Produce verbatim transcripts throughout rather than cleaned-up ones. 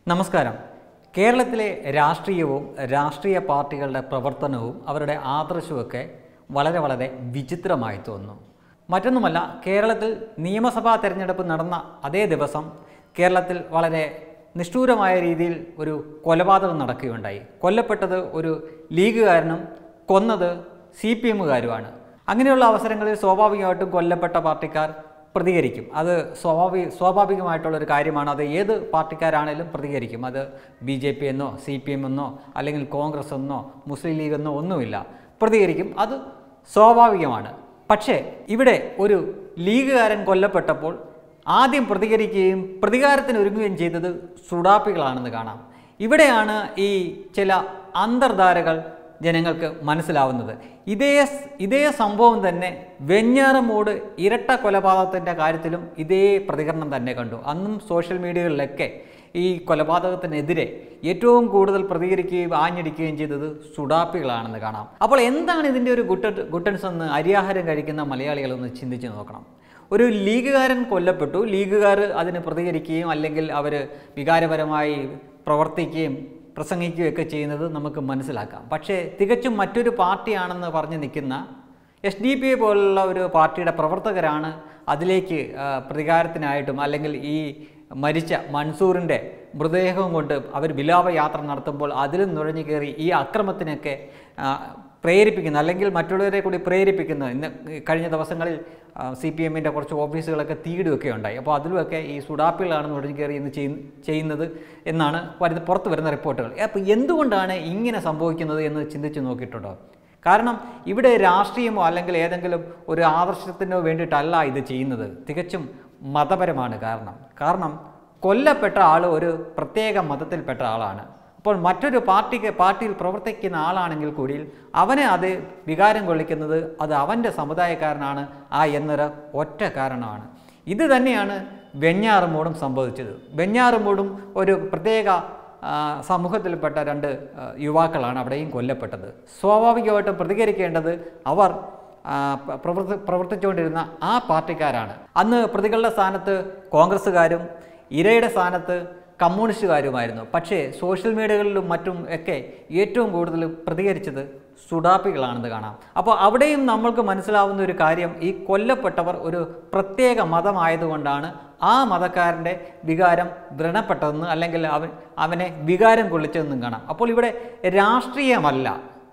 നമസ്കാരം. കേരളത്തിലെ രാഷ്ട്രീയവും രാഷ്ട്രീയ പാർട്ടികളുടെ പ്രവർത്തനവും അവരുടെ ആദർശവുമൊക്കെ വളരെ വളരെ വിചിത്രമായി തോന്നുന്നു. മറ്റൊന്നുമല്ല, കേരളത്തിൽ നിയമസഭാ തെരഞ്ഞെടുപ്പ് നടന്ന അതേ ദിവസം കേരളത്തിൽ വളരെ നിഷ്ഠൂരമായ രീതിയിൽ ഒരു കൊലപാതകം നടക്കുകയുണ്ടായി. കൊല്ലപ്പെട്ടത് ഒരു ലീഗുകാരനും കൊന്നത് സി പി എമ്മുകാരുമാണ്. അങ്ങനെയുള്ള അവസരങ്ങളിൽ സ്വാഭാവികമായിട്ടും കൊല്ലപ്പെട്ട പാർട്ടിക്കാർ പ്രതികരിക്കും. അത് സ്വാഭാവിക സ്വാഭാവികമായിട്ടുള്ളൊരു കാര്യമാണ്. അത് ഏത് പാർട്ടിക്കാരാണേലും പ്രതികരിക്കും. അത് ബി ജെ പി എന്നോ സി പി എം എന്നോ അല്ലെങ്കിൽ കോൺഗ്രസ് എന്നോ മുസ്ലിം ലീഗ് എന്നോ ഒന്നുമില്ല, പ്രതികരിക്കും. അത് സ്വാഭാവികമാണ്. പക്ഷേ ഇവിടെ ഒരു ലീഗുകാരൻ കൊല്ലപ്പെട്ടപ്പോൾ ആദ്യം പ്രതികരിക്കുകയും പ്രതികാരത്തിന് ഒരുങ്ങുകയും ചെയ്തത് സുഡാപ്പികളാണെന്ന് കാണാം. ഇവിടെയാണ് ഈ ചില അന്തർധാരകൾ ജനങ്ങൾക്ക് മനസ്സിലാവുന്നത്. ഇതേ ഇതേ സംഭവം തന്നെ വെഞ്ഞാറമൂട് ഇരട്ട കൊലപാതകത്തിൻ്റെ കാര്യത്തിലും ഇതേ പ്രതികരണം തന്നെ കണ്ടു. അന്നും സോഷ്യൽ മീഡിയകളിലൊക്കെ ഈ കൊലപാതകത്തിനെതിരെ ഏറ്റവും കൂടുതൽ പ്രതികരിക്കുകയും ആഞ്ഞടിക്കുകയും ചെയ്തത് സുഡാപ്പികളാണെന്ന് കാണാം. അപ്പോൾ എന്താണ് ഇതിൻ്റെ ഒരു ഗുട്ട ഗുട്ടൻസ് എന്ന് അരിയാഹാരം കഴിക്കുന്ന മലയാളികളൊന്ന് ചിന്തിച്ച് നോക്കണം. ഒരു ലീഗുകാരൻ കൊല്ലപ്പെട്ടു, ലീഗുകാർ അതിന് പ്രതികരിക്കുകയും അല്ലെങ്കിൽ അവർ വികാരപരമായി പ്രവർത്തിക്കുകയും പ്രസംഗിക്കുകയൊക്കെ ചെയ്യുന്നത് നമുക്ക് മനസ്സിലാക്കാം. പക്ഷേ തികച്ചും മറ്റൊരു പാർട്ടിയാണെന്ന് പറഞ്ഞ് നിൽക്കുന്ന എസ് ഡി പി ഐ പോലുള്ള ഒരു പാർട്ടിയുടെ പ്രവർത്തകരാണ് അതിലേക്ക് പ്രതികാരത്തിനായിട്ടും അല്ലെങ്കിൽ ഈ മരിച്ച മൻസൂറിൻ്റെ മൃതദേഹവും കൊണ്ട് അവർ വിലാപയാത്ര നടത്തുമ്പോൾ അതിലും നുഴഞ്ഞു കയറി ഈ അക്രമത്തിനൊക്കെ പ്രേരിപ്പിക്കുന്ന അല്ലെങ്കിൽ മറ്റുള്ളവരെ കൂടി പ്രേരിപ്പിക്കുന്ന. ഇന്ന് കഴിഞ്ഞ ദിവസങ്ങളിൽ സി പി എമ്മിൻ്റെ കുറച്ച് ഓഫീസുകളൊക്കെ തീയിടുകയൊക്കെ ഉണ്ടായി. അപ്പോൾ അതിലുമൊക്കെ ഈ സുഡാപ്പികളാണ് നുഴഞ്ഞു കയറി ഇന്ന് ചെയ്യുന്നത് എന്നാണ് വരുന്ന പുറത്ത് വരുന്ന റിപ്പോർട്ടുകൾ. അപ്പോൾ എന്തുകൊണ്ടാണ് ഇങ്ങനെ സംഭവിക്കുന്നത് എന്ന് ചിന്തിച്ച് നോക്കിയിട്ടുണ്ടോ? കാരണം ഇവിടെ രാഷ്ട്രീയമോ അല്ലെങ്കിൽ ഏതെങ്കിലും ഒരു ആദർശത്തിനോ വേണ്ടിയിട്ടല്ല ഇത് ചെയ്യുന്നത്. തികച്ചും മതപരമാണ്. കാരണം കാരണം കൊല്ലപ്പെട്ട ആൾ ഒരു പ്രത്യേക മതത്തിൽപ്പെട്ട ആളാണ്. അപ്പോൾ മറ്റൊരു പാർട്ടിക്ക് പാർട്ടിയിൽ പ്രവർത്തിക്കുന്ന ആളാണെങ്കിൽ കൂടി അവനെ അത് വികാരം കൊള്ളിക്കുന്നത് അത് അവൻ്റെ സമുദായക്കാരനാണ് ആ എന്നൊരു ഒറ്റ കാരണമാണ്. ഇത് തന്നെയാണ് വെഞ്ഞാറമൂടും സംഭവിച്ചത്. വെഞ്ഞാറമൂടും ഒരു പ്രത്യേക സമൂഹത്തിൽപ്പെട്ട രണ്ട് യുവാക്കളാണ് അവിടെയും കൊല്ലപ്പെട്ടത്. സ്വാഭാവികമായിട്ടും പ്രതികരിക്കേണ്ടത് അവർ പ്രവർത്തി പ്രവർത്തിച്ചുകൊണ്ടിരുന്ന ആ പാർട്ടിക്കാരാണ്. അന്ന് പ്രതികളുടെ സ്ഥാനത്ത് കോൺഗ്രസ്സുകാരും ഇരയുടെ സ്ഥാനത്ത് കമ്മ്യൂണിസ്റ്റുകാരുമായിരുന്നു. പക്ഷേ സോഷ്യൽ മീഡിയകളിലും മറ്റും ഒക്കെ ഏറ്റവും കൂടുതൽ പ്രതികരിച്ചത് സുഡാപ്പികളാണെന്ന് കാണാം. അപ്പോൾ അവിടെയും നമ്മൾക്ക് മനസ്സിലാവുന്ന ഒരു കാര്യം, ഈ കൊല്ലപ്പെട്ടവർ ഒരു പ്രത്യേക മതമായതുകൊണ്ടാണ് ആ മതക്കാരൻ്റെ വികാരം വ്രണപ്പെട്ടതെന്ന് അല്ലെങ്കിൽ അവൻ അവനെ വികാരം കൊള്ളിച്ചതെന്നും കാണാം. അപ്പോൾ ഇവിടെ രാഷ്ട്രീയമല്ല,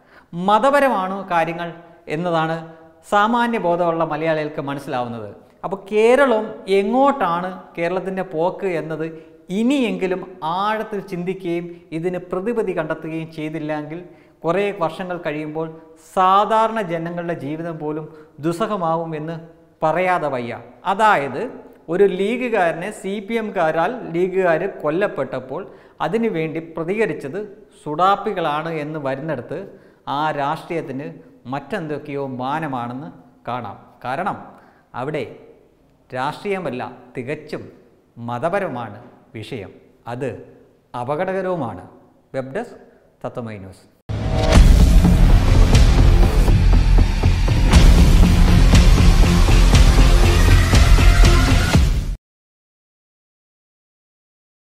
മതപരമാണ് കാര്യങ്ങൾ എന്നതാണ് സാമാന്യ ബോധമുള്ള മലയാളികൾക്ക് മനസ്സിലാവുന്നത്. അപ്പോൾ കേരളം എങ്ങോട്ടാണ് കേരളത്തിൻ്റെ പോക്ക് എന്നത് ഇനിയെങ്കിലും ആഴത്തിൽ ചിന്തിക്കുകയും ഇതിന് പ്രതിവിധി കണ്ടെത്തുകയും ചെയ്തില്ലെങ്കിൽ കുറേ വർഷങ്ങൾ കഴിയുമ്പോൾ സാധാരണ ജനങ്ങളുടെ ജീവിതം പോലും ദുസ്സഹമാവും എന്ന് പറയാതെ വയ്യ. അതായത് ഒരു ലീഗുകാരനെ സി പി എംകാരാൽ ലീഗുകാർ കൊല്ലപ്പെട്ടപ്പോൾ അതിനുവേണ്ടി പ്രതികരിച്ചത് സുഡാപ്പികളാണ് എന്ന് വരുന്നിടത്ത് ആ രാഷ്ട്രീയത്തിന് മറ്റെന്തൊക്കെയോ മാനമാണെന്ന് കാണാം. കാരണം അവിടെ രാഷ്ട്രീയമല്ല, തികച്ചും മതപരമാണ് വിഷയം. അത് അപകടകരവുമാണ്. Web desk Tatwamayi news.